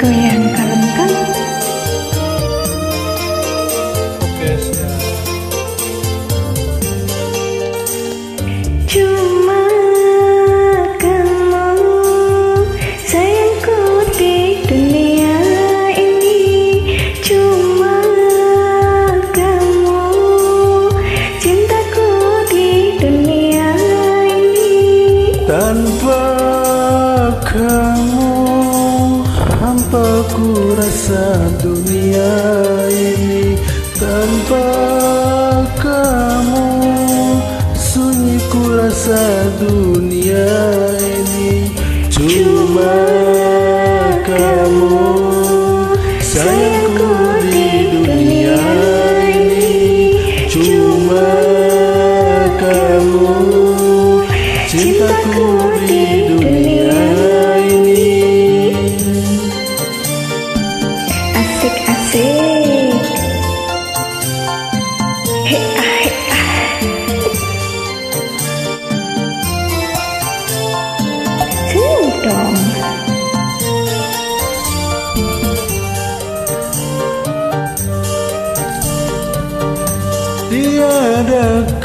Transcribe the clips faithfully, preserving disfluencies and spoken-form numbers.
goyang kalem kan? Oke, siap. Cuma kamu sayangku di dunia ini. Cuma kamu cintaku di dunia ini. Tanpa kamu hampa ku rasa dunia ini. Tanpa kamu sunyi ku rasa dunia ini. Cuma kamu sayangku di dunia ini. Cuma kamu cintaku di dunia ini. Asik-asik. Hei ah hei ah. Senyum dong. Tiada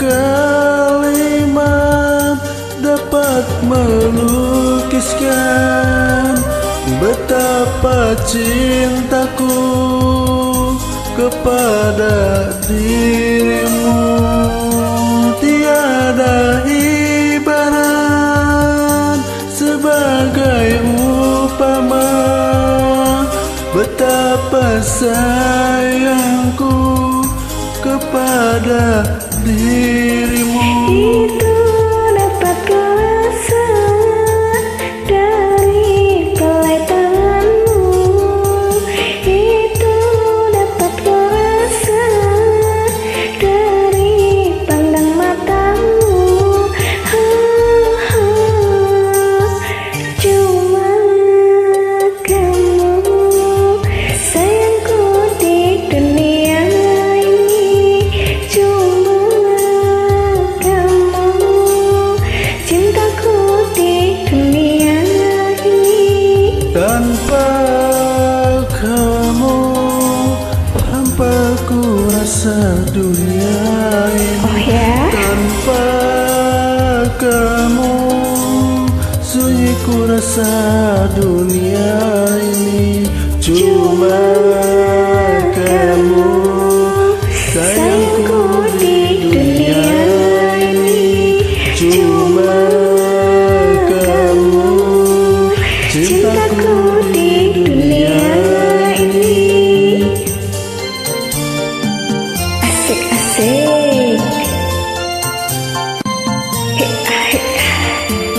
kalimat dapat melukiskan betapa cintaku kepada dirimu. Tiada ibarat sebagai upama betapa sayangku kepada dirimu. Itu dapat ku rasa dari pelai tanganmu. Itu dapat ku rasa dari pandang matamu. Ha, ha. Cuma kamu sayangku di dunia ini. Cuma kamu cintaku di dunia ini. Tanpa kamu hampa ku rasa dunia ini. Oh ya? Tanpa kamu sunyi ku rasa dunia ini. Cuma kamu sayangku di dunia ini. Cuma kamu cintaku di dunia ini. Asik-asik. Hei ah hei ah.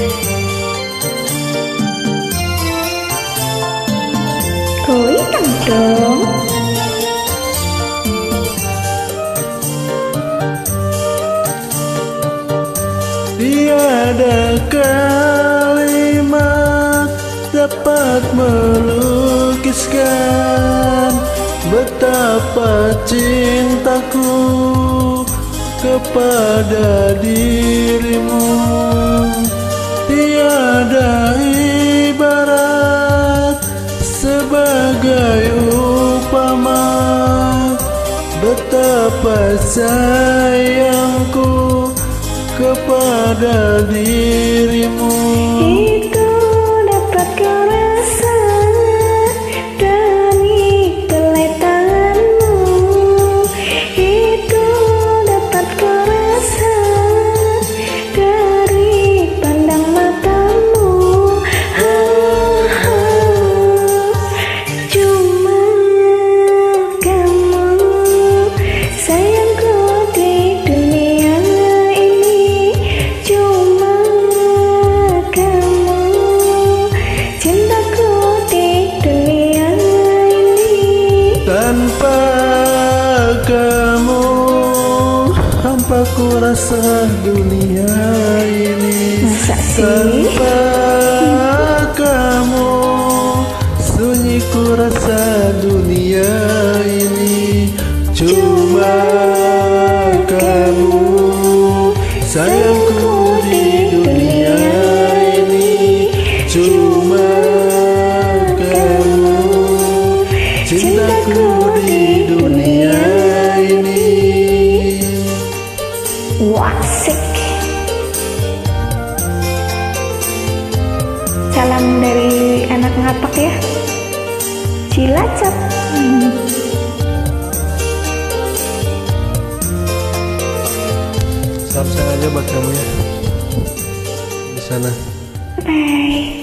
Goyang dong. Tiada kalimat dapat melukiskan betapa cintaku kepada dirimu. Tiada ibarat sebagai upama betapa sayangku kepada dirimu. Itu dapat ku rasa dari pelai tanganmu. Itu dapat ku rasa dari pandang matamu. Ha, ha. Cuma kamu sayangku di dunia ini. Cuma kamu cintaku di dunia ini. Tanpa kamu hampa ku rasa dunia ini. Masa sih? Tanpa kamu sunyi ku rasa dunia ini. Cuma kamu sayangku di dunia ini. Cuma kamu salam dari anak ngapak ya. Cilacap. Hmm. Salam sayang aja buat kamu ya di sana. Bye.